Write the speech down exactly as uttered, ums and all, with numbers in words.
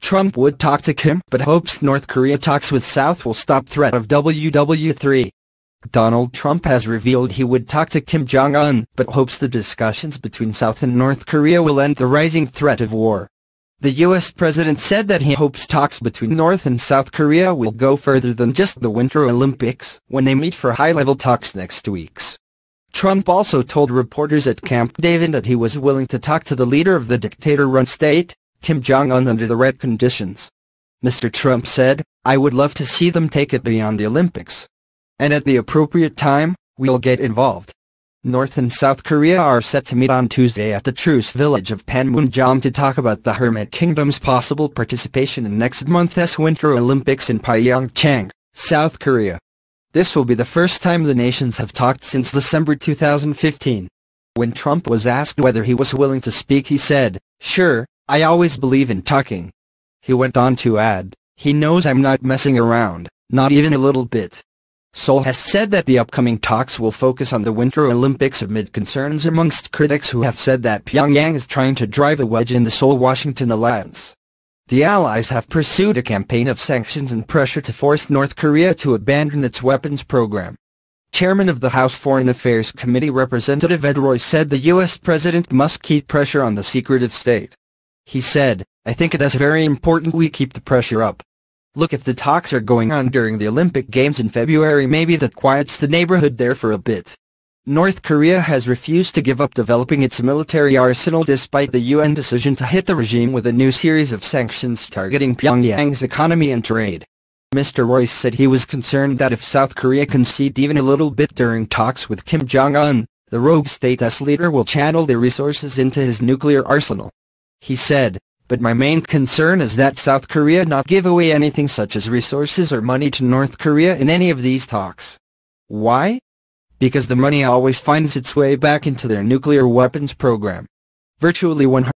Trump would talk to Kim but hopes North Korea talks with South will stop threat of W W three. Donald Trump has revealed he would talk to Kim Jong-un but hopes the discussions between South and North Korea will end the rising threat of war. The U S president said that he hopes talks between North and South Korea will go further than just the Winter Olympics when they meet for high-level talks next week. Trump also told reporters at Camp David that he was willing to talk to the leader of the dictator-run state, Kim Jong-un, under the right conditions. Mister Trump said, "I would love to see them take it beyond the Olympics. And at the appropriate time, we'll get involved." North and South Korea are set to meet on Tuesday at the truce village of Panmunjom to talk about the hermit kingdom's possible participation in next month's Winter Olympics in PyeongChang, South Korea. This will be the first time the nations have talked since December two thousand fifteen. When Trump was asked whether he was willing to speak, he said, "Sure, I always believe in talking." He went on to add, "He knows I'm not messing around, not even a little bit." Seoul has said that the upcoming talks will focus on the Winter Olympics amid concerns amongst critics who have said that Pyongyang is trying to drive a wedge in the Seoul-Washington alliance. The allies have pursued a campaign of sanctions and pressure to force North Korea to abandon its weapons program. Chairman of the House Foreign Affairs Committee Representative Ed Royce said the U S president must keep pressure on the secretive state. He said, "I think it is very important we keep the pressure up. Look, if the talks are going on during the Olympic Games in February, maybe that quiets the neighborhood there for a bit." North Korea has refused to give up developing its military arsenal despite the U N decision to hit the regime with a new series of sanctions targeting Pyongyang's economy and trade. Mister Royce said he was concerned that if South Korea conceded even a little bit during talks with Kim Jong-un, the rogue state's leader will channel the resources into his nuclear arsenal. He said, "But my main concern is that South Korea not give away anything such as resources or money to North Korea in any of these talks." Why? Because the money always finds its way back into their nuclear weapons program. Virtually one hundred